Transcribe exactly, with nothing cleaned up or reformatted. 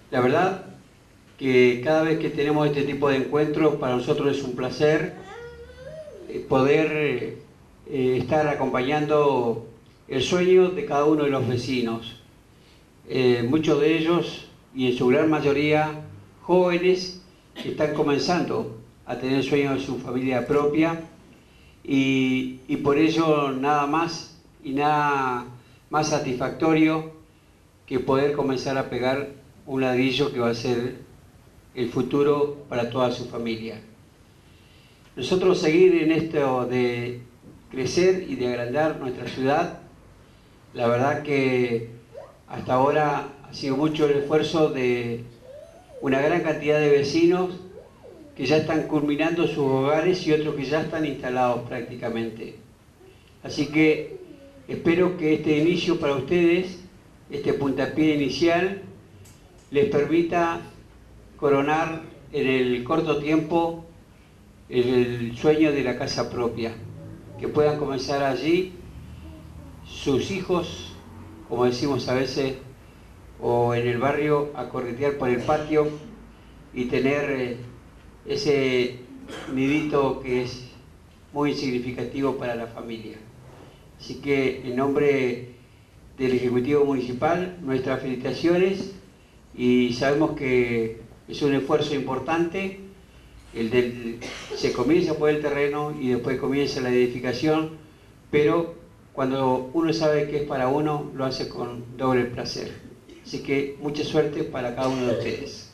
La verdad que cada vez que tenemos este tipo de encuentros, para nosotros es un placer eh, poder eh, eh, estar acompañando el sueño de cada uno de los vecinos. Eh, muchos de ellos, y en su gran mayoría, jóvenes que están comenzando a tener el sueño de su familia propia y, y por ello nada más y nada más satisfactorio que poder comenzar a pegar un ladrillo que va a ser el futuro para toda su familia. Nosotros seguir en esto de crecer y de agrandar nuestra ciudad, la verdad que hasta ahora ha sido mucho el esfuerzo de una gran cantidad de vecinos que ya están culminando sus hogares y otros que ya están instalados prácticamente. Así que espero que este inicio para ustedes, este puntapié inicial, les permita coronar en el corto tiempo el sueño de la casa propia, que puedan comenzar allí sus hijos, como decimos a veces, o en el barrio, a corretear por el patio y tener eh, ese nidito que es muy significativo para la familia. Así que en nombre del Ejecutivo Municipal, nuestras felicitaciones, y sabemos que es un esfuerzo importante, el del, se comienza por el terreno y después comienza la edificación, pero cuando uno sabe que es para uno, lo hace con doble placer. Así que mucha suerte para cada uno de ustedes.